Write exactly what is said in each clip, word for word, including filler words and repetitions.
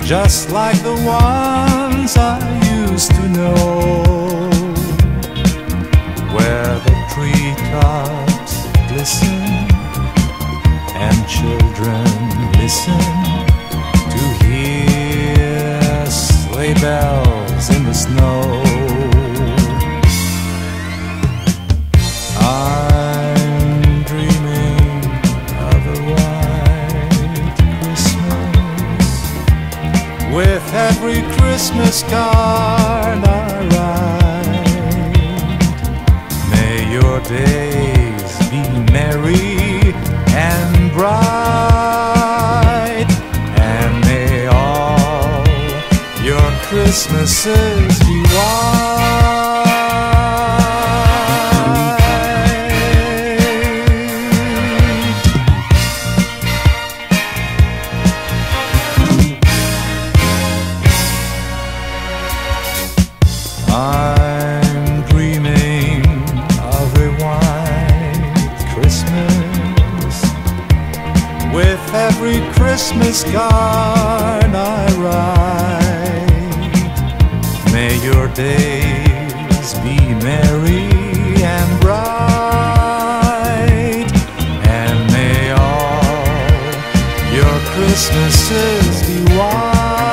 just like the ones I used to know, where the treetops glisten and children listen to hear sleigh bells in the snow. I'm dreaming of a white Christmas, with every Christmas card I write. May your days be merry and bright, and may all your Christmases be white. I'm dreaming of a white Christmas, with every Christmas card I write. May your days be merry and bright, and may all your Christmases be white.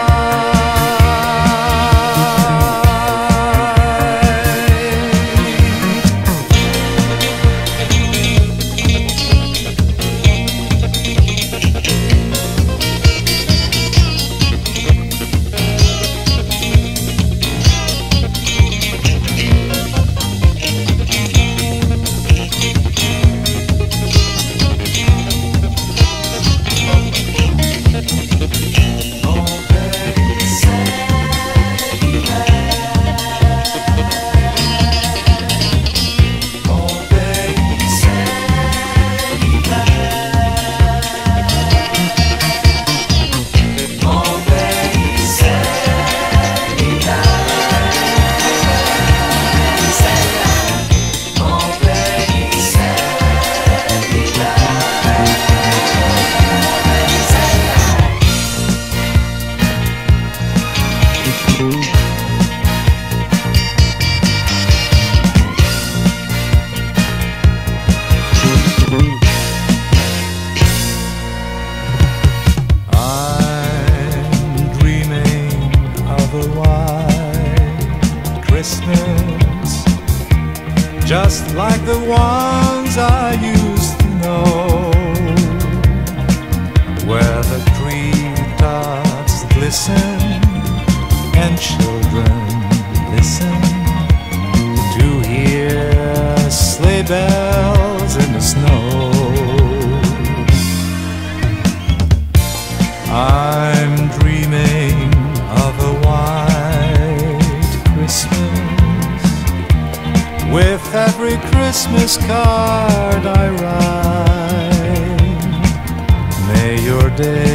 Christmas, just like the ones I used to know, where the treetops glisten and children listen to hear sleigh bells in the snow. I'm dreaming of a white Christmas, with every Christmas card I write. May your day